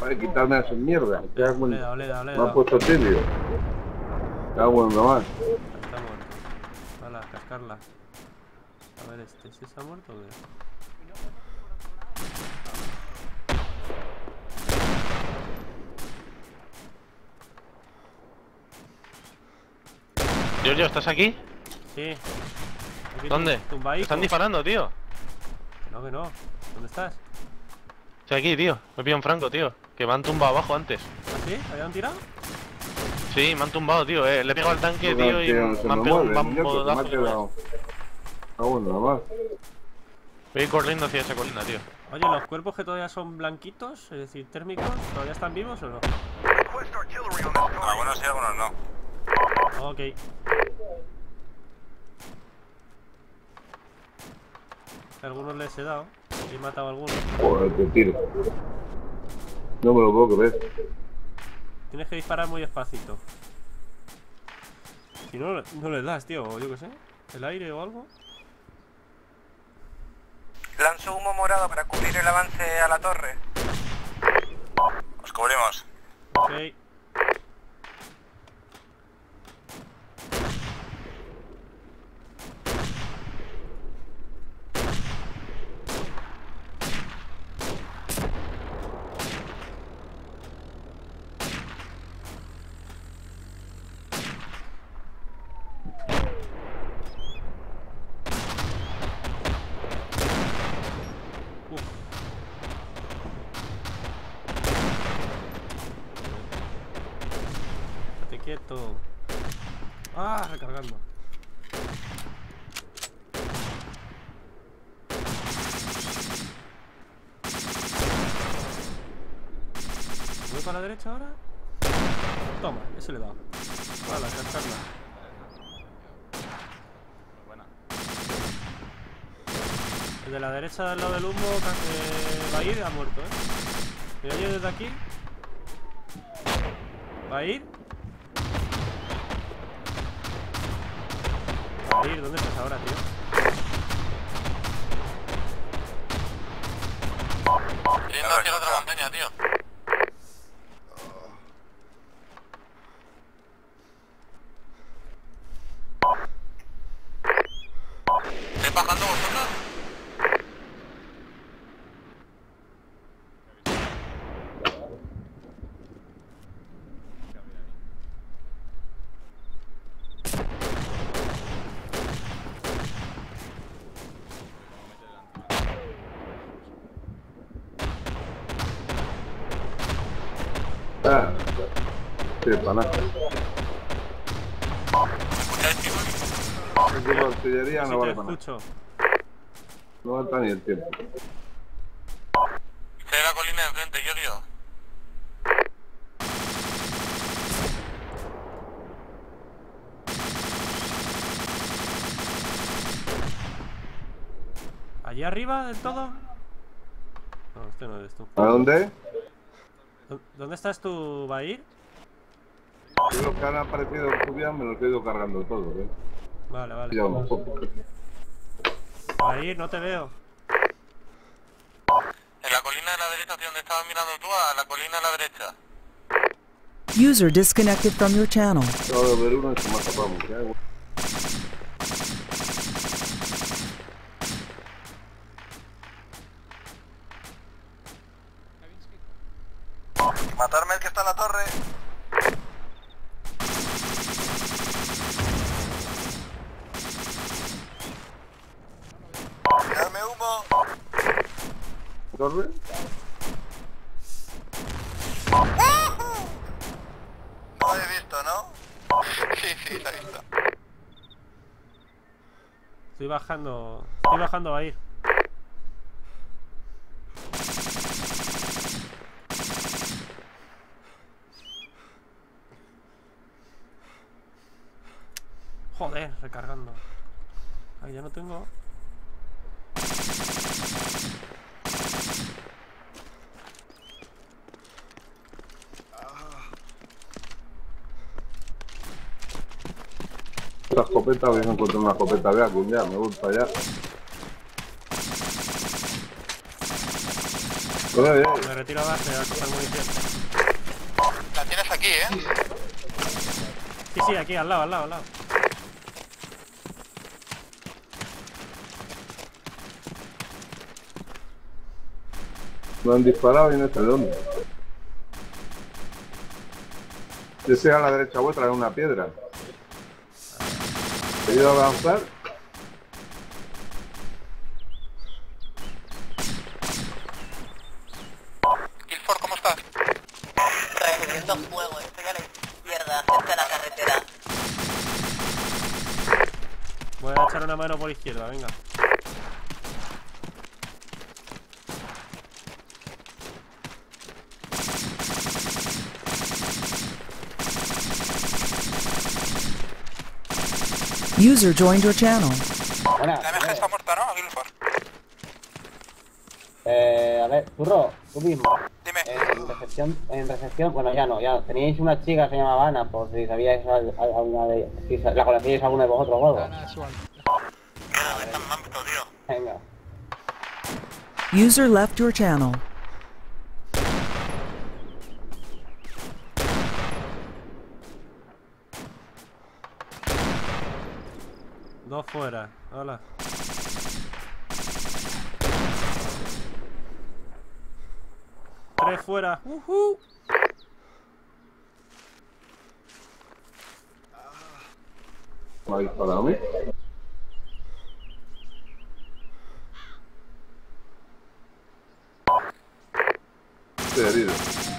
Ay, quitarme a esa mierda. Le he dado, le he dado, le he Me dado. han puesto tibio. Cago en lo más. Está muerto. Vale, a cascarla. A ver este, ¿si está muerto o qué? Giorgio, ¿estás aquí? Sí. Aquí ¿Dónde? tumbaico. Están disparando, tío. No, que no. ¿Dónde estás? Estoy aquí, tío. Me pillo un franco, tío. Que me han tumbado abajo antes. ¿Ah, sí? ¿Habían tirado? Sí, me han tumbado, tío. Eh. Le he pegado al tanque, Joder, tío, y tío, me se han me pegado un mueve, muñeco, bambo se me ha de quedado. Cago en lo más. Voy a ir corriendo hacia esa colina, tío. Oye, ¿los cuerpos que todavía son blanquitos, es decir, térmicos, todavía están vivos o no? Algunos sí, algunos no. Ok. Algunos les he dado. He matado a algunos. Joder, te tiro. No me lo puedo creer. Tienes que disparar muy despacito. Si no, no les das, tío. O yo qué sé. El aire o algo. Lanzo humo morado para cubrir el avance a la torre. Os cubrimos. Ok. Quieto. Ah, recargando. ¿Voy para la derecha ahora? Toma, ese le he dado. Vale, a cascarla. Buena. El de la derecha del lado del humo eh, va a ir, ha muerto, eh. ¿Me oye desde aquí? ¿Va a ir? ¿Va a ir? ¿Dónde estás ahora, tío? Yendo hacia la otra montaña, tío. ¿Estáis bajando vosotros? Ah, sí, para nada. Es que la artillería Sí, no vale te para nada. escucho. No falta ni el tiempo. Esta es la colina de enfrente, Giorgio. ¿Allí arriba del todo? No, este no eres tú. ¿A dónde? ¿Dó- ¿Dónde estás tú, va a ir? Yo los que han aparecido en subida me los he ido cargando todos, ¿eh? Vale, vale. Ya un poco. Va a ir, no te veo. En la colina de la derecha, hacia donde estabas mirando tú, a la colina de la derecha. User disconnected from your channel. Acabo de ver uno y se me ha tapado mucho, ¿eh? Matarme el que está en la torre. Dame humo. ¿Torre? No lo he visto, ¿no? Sí, sí, lo he visto. Estoy bajando. Estoy bajando, va a ir. Joder, recargando. Ay, ya no tengo. La escopeta, habéis encontrado una escopeta de alguien ya, me voy para allá. Me retiro a base a coger munición. La tienes aquí, ¿eh? Sí, sí, aquí, al lado, al lado, al lado. Me han disparado y no sé de dónde. Yo sé a la derecha vuestra, es una piedra. ¿He ido a avanzar? Kilford, ¿cómo estás? Recibiendo fuego, estoy a la izquierda, cerca de la carretera. Voy a echar una mano por izquierda, venga. User joined your channel. La M G está muerta, ¿no? Kilford. Eh, a ver, Zurro, tú mismo. Dime. En recepción, en recepción, bueno, ya no, ya. Teníais una chica que se llamaba Ana, por si sabíais al- al- alguna de ellas. Si la conocíais alguna de vosotros o algo. Mira, me están mamando, tío. Venga. User left your channel. Dos fuera, hola. Tres fuera. Uh-huh. ¿Me ha disparado a mí? Estoy herido.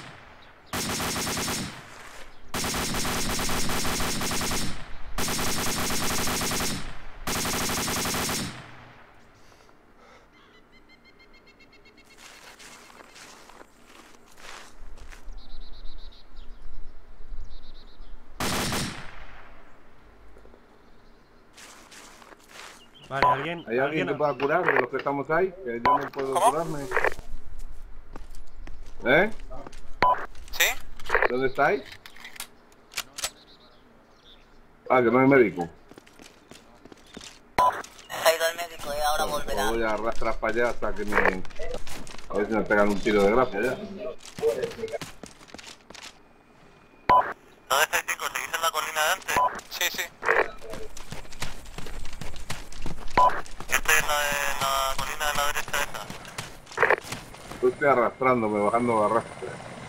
Vale, alguien. ¿Hay alguien que pueda curar de los que estamos ahí? Que yo no puedo curarme. ¿Eh? ¿Sí? ¿Dónde estáis? Ah, que no hay médico. Ha ido el médico y ahora volverá. Pues voy a arrastrar para allá hasta que me... A ver si me pegan un tiro de gracia ya. ¿Dónde estáis, chicos? ¿Seguís en la colina de antes? Sí, sí. Yo estoy en la, en la colina de la derecha esa. Yo estoy arrastrándome, bajando arrastre.